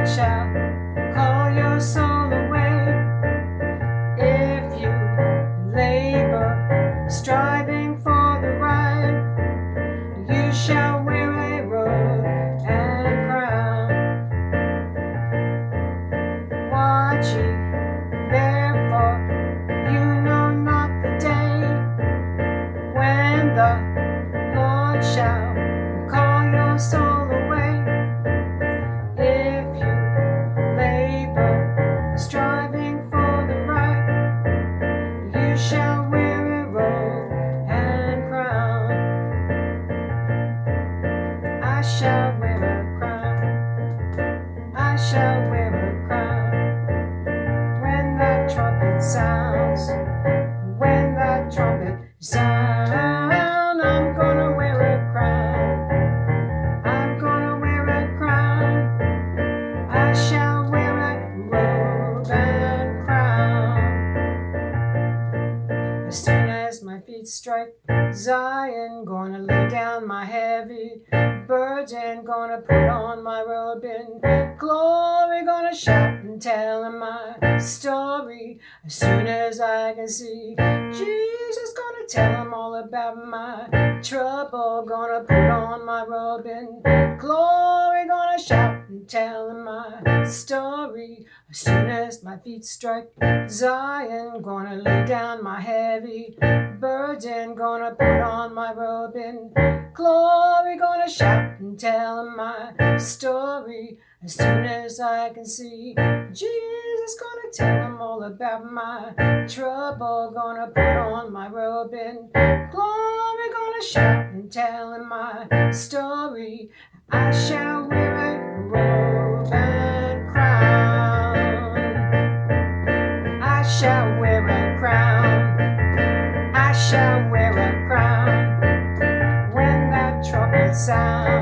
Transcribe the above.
Lord shall call your soul away. If you labor, striving for the right, you shall wear a robe and crown. Watch ye therefore, you know not the day when the Lord shall call your soul away. If you labor, striving for the right, you shall wear a robe and crown. I shall wear a crown. I shall wear a crown. When that trumpet sounds, when that trumpet sounds, I'm gonna wear a crown. I'm gonna wear a crown. I shall wear a robe and crown. As soon as my feet strike Zion, gonna lay down my heavy burden, gonna put on my robe in glory, gonna shout and tell him my story. As soon as I can see Jesus, gonna tell him all about my trouble, gonna put on my robe in glory, gonna shout and tell him my story. As soon as my feet strike Zion, gonna lay down my heavy burden, gonna put on my robe in glory, gonna shout and tell him my story. As soon as I can see Jesus, gonna tell him all about my trouble, gonna put on my robe in glory, gonna shout and tell him my story. I shall wear a robe and crown. I shall wear a crown. I shall wear a crown. When that trumpet sounds,